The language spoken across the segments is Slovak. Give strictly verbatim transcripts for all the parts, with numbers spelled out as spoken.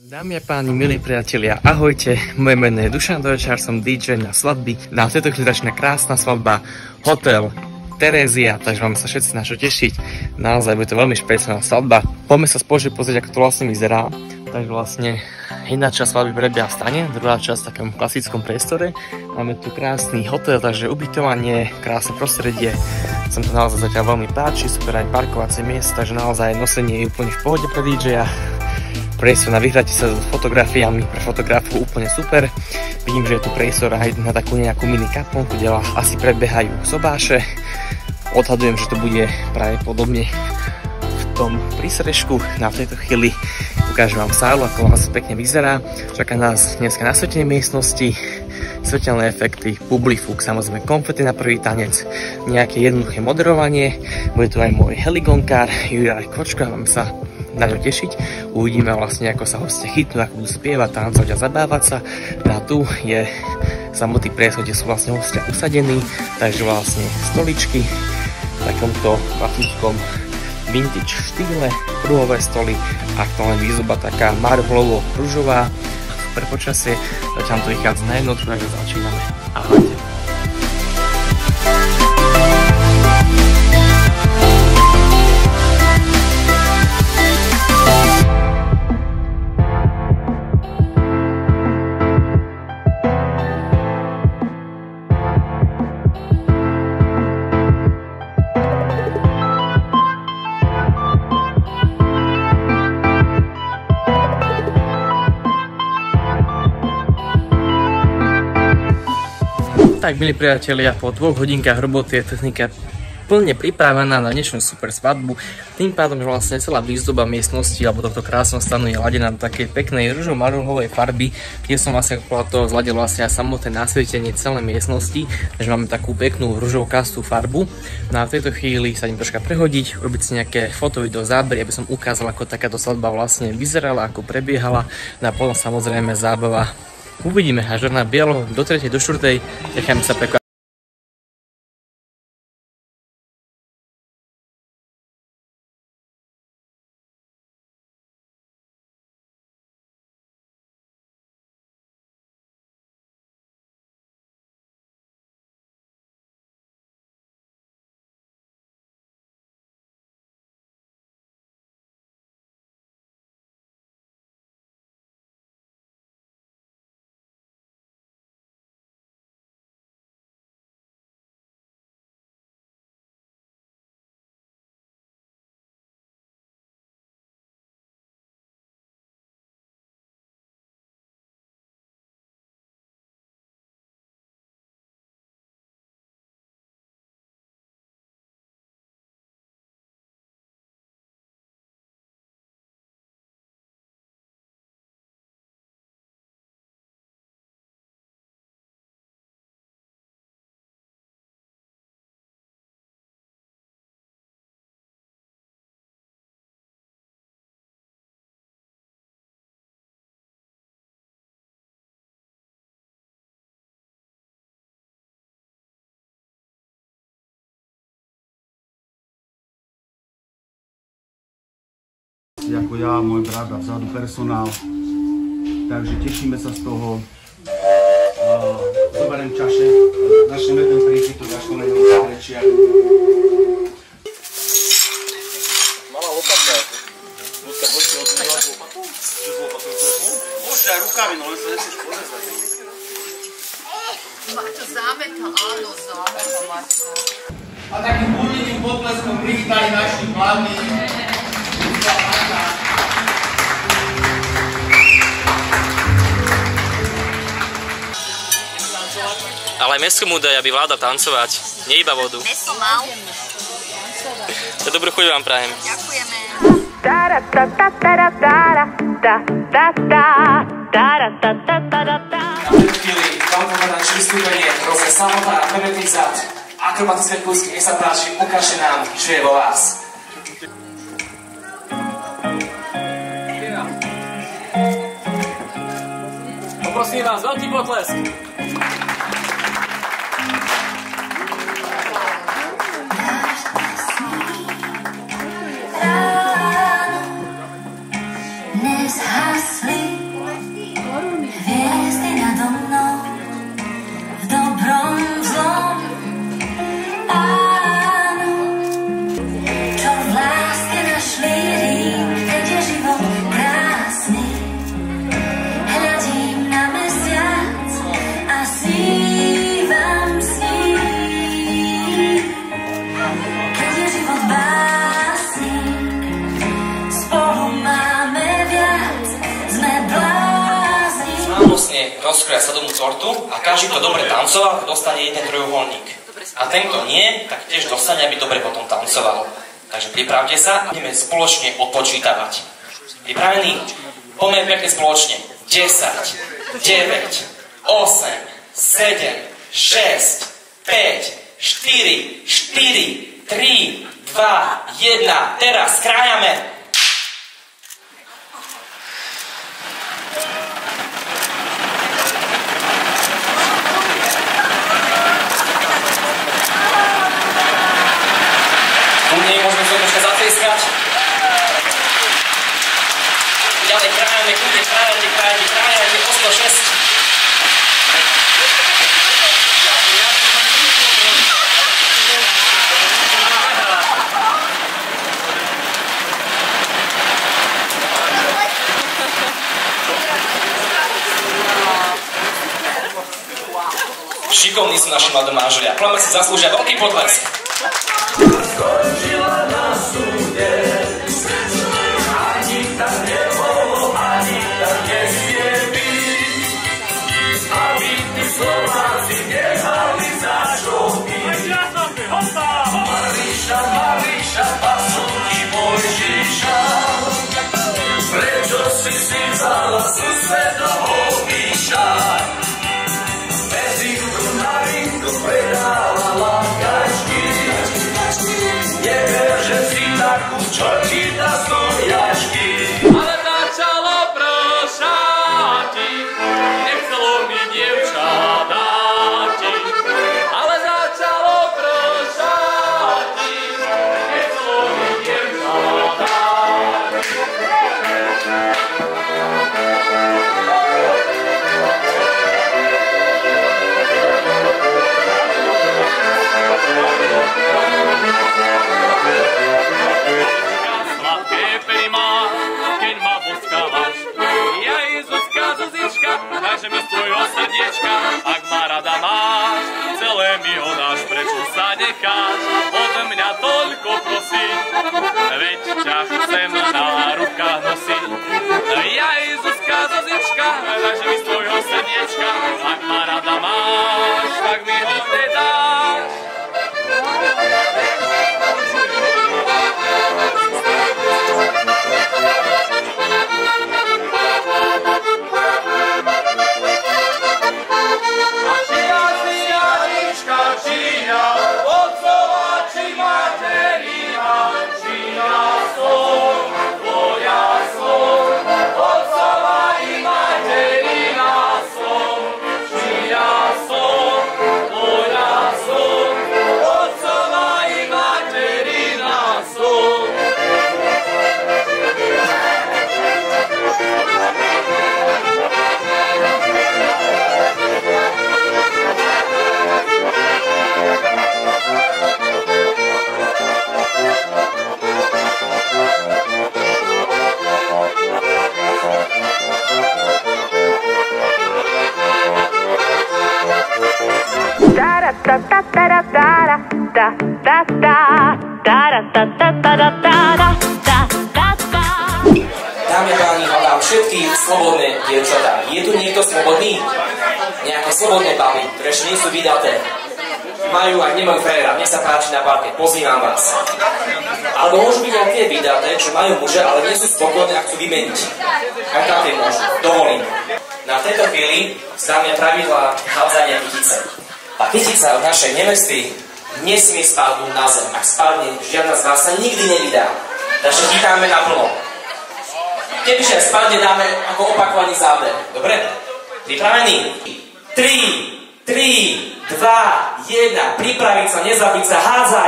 Dámy a páni, milí priatelia, ahojte. Moje meno je Dušan Dojčár, som dý džej na svadby. Na tejto chvíli začína krásna svadba, hotel Terézia, takže máme sa všetci na čo tešiť. Naozaj bude to veľmi špeciálna svadba. Poďme sa spoločne pozrieť, ako to vlastne vyzerá. Takže vlastne jedna časť svadby prebieha v stane, druhá časť v takom klasickom priestore. Máme tu krásny hotel, takže ubytovanie, krásne prostredie. Som to naozaj zatiaľ veľmi páči, super aj parkovacie miesta, takže naozaj nosenie je úplne v pohode pre dý džeja. Priestor na vyhratie sa s fotografiami, pre fotografov úplne super. Vidím, že je tu priestor aj na takú nejakú mini kaplnku, kde asi prebiehajú sobáše. Odhadujem, že to bude práve podobne v tom prísrežku. Na tejto chvíli ukážem vám sálu, ako vás pekne vyzerá. Čaká nás dneska nasvietenie miestnosti, svetelné efekty, publifúk, samozrejme konfety na prvý tanec, nejaké jednoduché moderovanie. Bude tu aj môj heligonkár, Juraj Kočko, mám sa na ňo tešiť. Uvidíme vlastne, ako sa hostia chytnú, ako budú spievať, tancovať a zabávať sa. A tu je samotný priestor, kde sú vlastne hostia usadení, takže vlastne stoličky v takomto klasickom vintage štýle, kruhové stoly, aktuálne výzdoba taká marholovo-ružová, super počasie, zatiaľ to vychádza na jednotku, takže začíname. Ahojte. Tak, milí priatelia, po dvoch hodinkách roboty je technika plne pripravená na dnešnú super svadbu. Tým pádom, že vlastne celá výzdoba miestnosti alebo tohto krásneho stanu je ladená do takej peknej ružovo-marohovej farby, kde som vlastne podľa toho zladil vlastne aj samotné nasvietenie celej miestnosti, takže máme takú peknú ružovokastú farbu. No a v tejto chvíli sa idem troška prehodiť, robiť si nejaké foto, video zábery, aby som ukázal, ako takáto svadba vlastne vyzerala, ako prebiehala. No a potom samozrejme zábava. Uvidíme, až na bielo do tretej, do štvrtej, necháme sa prekvapať. Ako ja, môj brat a vzadu personál. Takže tešíme sa z toho. Uh, zoberiem čaše, začneme ten príčitok, začneme ten rečiak. Malá lopata. Ľudka, poďte odmývať lopatou? Že s lopatou zlepnú? Môžete aj rukami, no len sa nechceš porezať. Maťo zámetal, áno, zámetal Maťo. A takým budným potleskom privítali našich hlavných. Ale aj mesko mu daj, aby vláda tancovať, nie iba vodu. Meso mal. Ja dobrú chuť vám prajem. Ďakujeme. Na tejto chvíli vám povedať vystúpenie rôzne samotná a fremetizát. Akrobatické kúsky, nech sa páči, ukážte nám, čo je vo vás. Poprosím vás, veľký potlesk. Dnes hasli vlastne rozkroja sadovú tortu a každý, kto dobre tancoval, dostane jeden trojuholník. A ten, kto nie, tak tiež dostane, aby dobre potom tancoval. Takže pripravte sa a budeme spoločne odpočítavať. Pripravení? Poďme pekne spoločne. desať, deväť, osem, sedem, šesť, päť, štyri, štyri, tri, dva, jeden. Teraz skrájame. Môžeme sa troška zatrieskať. Ďalej krájame, kľudne krájate, krájate, krájate, o sto šesť. Šikovní sú naši mladomáželia. Pláme si zaslúžia veľký potlesk. Skončila na súde, ani tak nebolo, ani tak nesmie byť, aby tí Slováci nechali za čo byť. Maríša, Maríša, pasúti Mojžiša, prečo si si vzala susedovho Míša? Mezinku na rinku predávala kačky, never, že si takú čočíta stojačky. Ale začalo prošáti, nechcelo mi dievča dáti. Ale začalo prošáti, nechcelo mi dievča dáti. Sladké pery má, keď ma boskávaš. Ja Jezuska Zuzička, dajže mi z tvojho srdiečka. Ak ma rada máš, celé mi ho dáš, prečo sa necháš od mňa toľko prosiť, veď ťa chcem na rukách nosiť. Ja Jezuska Zuzička, dajže mi z tvojho srdiečka. Ak ma rada máš, tak mi ho nedáš. Dámy a páni, hľadám všetky slobodné dievčatá. Je tu niekto slobodný? Nejaké slobodné baby, ktoré ešte nie sú vydaté. Majú aj nemajú frajera, nech sa páči na parke, pozývam vás. Alebo môžu byť aj tie vydaté, čo majú muže, ale nie sú spokojné a chcú vymeniť. Aj také môžu, dovolím. Na tejto chvíli známia pravidlá hádzania kytice. A kytica od našej nevesty nesmie spadnúť na zem. Ak spadne, žiadna z vás sa nikdy nevydá. Takže chytáme naplno. Kebyže spadne, dáme ako opakovaný záber. Dobre? Pripravení? tri, tri, dva, jeden. Pripraviť sa, nezabiť sa, hádzaj.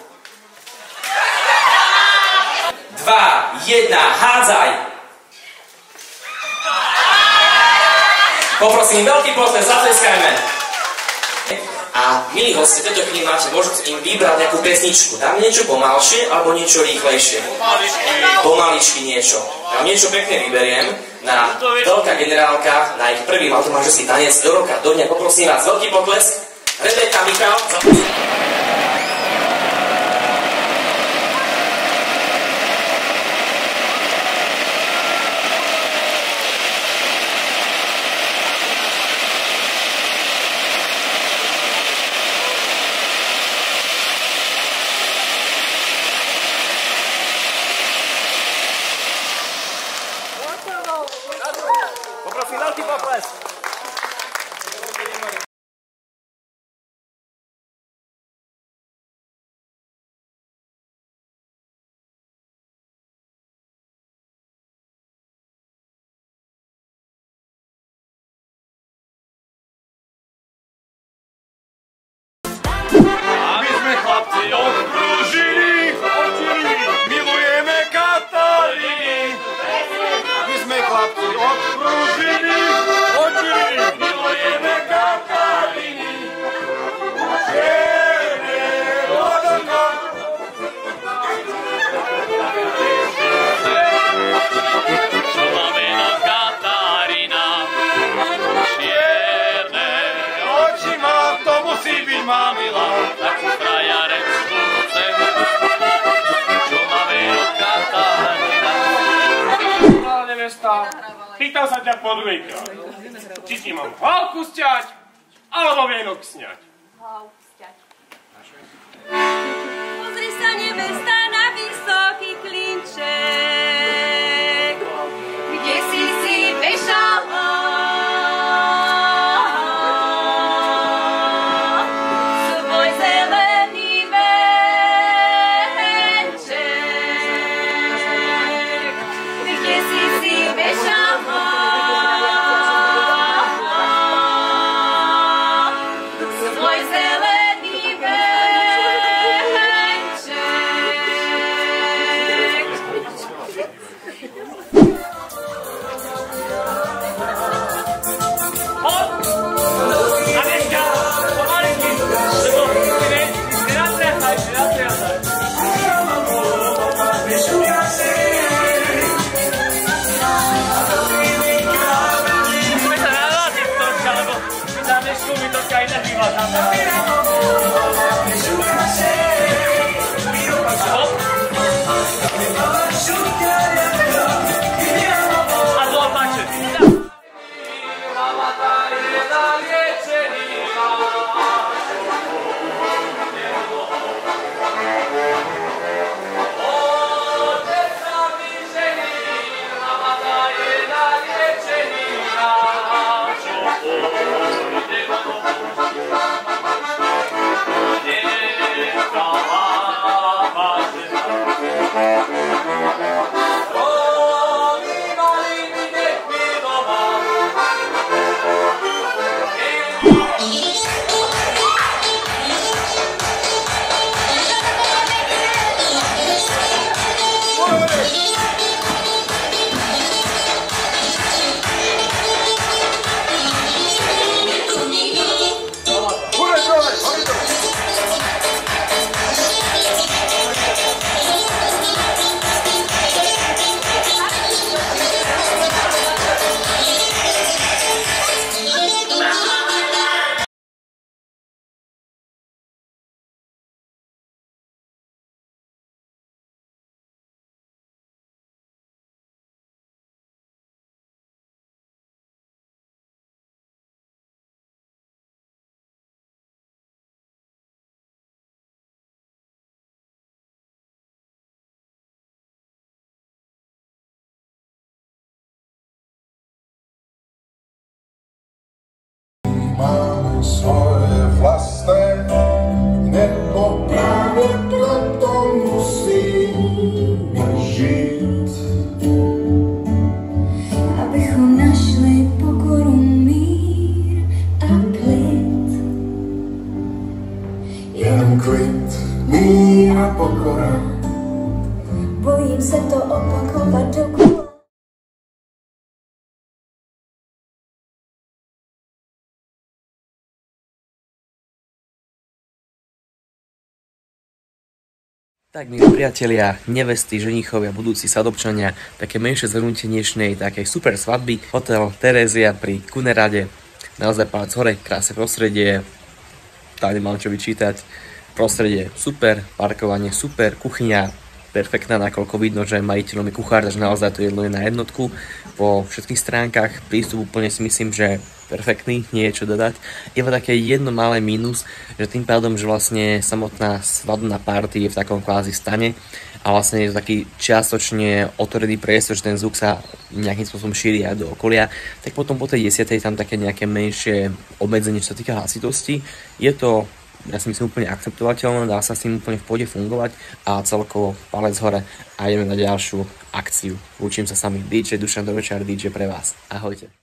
dva, jeden, hádzaj. Poprosím, veľký potlesk, zatleskajme. A milí hosti, v tejto chvíli máte možnosť im vybrať nejakú pesničku. Dáme niečo pomalšie alebo niečo rýchlejšie? Pomaličky. Pomaličky niečo. Ja niečo pekne vyberiem na veľká generálka, na ich prvý mladomáželský tanec do roka, do dňa. Poprosím vás, veľký potlesk. Rebeka, Michal. Chlapci, veľký pokles! Pýtam sa ťa po druhýkrát. Či ti mám hlavku sťať, alebo vienok sňať? Hlavku sťať. Pozri sa nevesta na vysoký klinček, kde si si vešala svoj zelený venček, kde si si vešala svoje vlastné, nebo práve preto musíme žiť. Abychom našli pokoru, mír a klid. Jenom klid, mír a pokora. Bojím se to opakovat dokola. Tak, milí priatelia, nevesty, ženichovia, budúci sadobčania, také menšie zhrnutie dnešnej takej super svadby. Hotel Terézia pri Kunerade. Naozaj palec hore, krásne prostredie. Tam nemám čo vyčítať. Prostredie super, parkovanie super, kuchyňa perfektná, nakoľko vidno, že majiteľom je kuchár, takže naozaj to jedlo je na jednotku. Po všetkých stránkach prístup úplne si myslím, že perfektný, nie je čo dodať. Iba také jedno malé mínus, že tým pádom, že vlastne samotná svadobná party je v takom kvázi stane a vlastne je to taký čiastočne otvorený priestor, že ten zvuk sa nejakým spôsobom šíri aj do okolia, tak potom po tej desiatej tam také nejaké menšie obmedzenie, čo sa týka hlasitosti. Je to, ja si myslím, úplne akceptovateľné, dá sa s tým úplne v pôde fungovať a celkovo palec hore a ideme na ďalšiu akciu. Učím sa sami dý džej Dušan Dovečar, dý džej pre vás. Ahojte.